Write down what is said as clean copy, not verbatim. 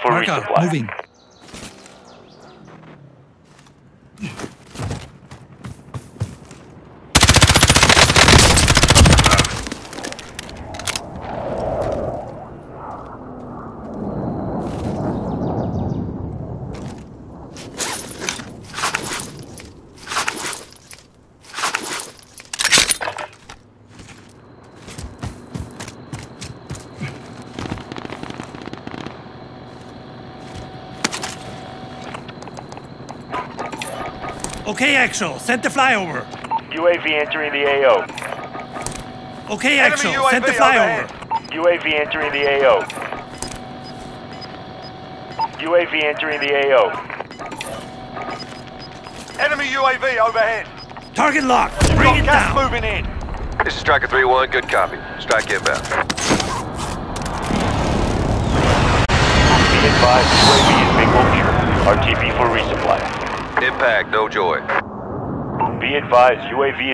for Marker, resupply. moving. Okay, Actual, send the flyover. UAV entering the AO. Okay, Actual, send the flyover. UAV entering the AO. UAV entering the AO. Enemy UAV overhead. Target locked. Bring it Gas down. moving in. This is Striker 3-1, good copy. Strike inbound. Be advised, UAV is being vulture. RTB for resupply. Impact, no joy. Be advised, UAV